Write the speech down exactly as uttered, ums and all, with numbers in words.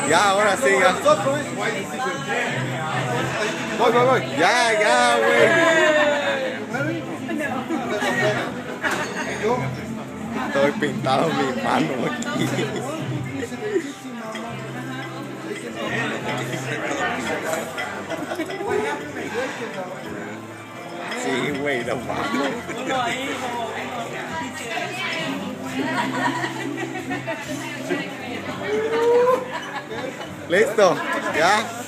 Ya, ahora sí, ya. Voy, voy, voy. Ya, ya, güey. Estoy pintado mi mano aquí. Sí, güey, lo mames. Listo, ya.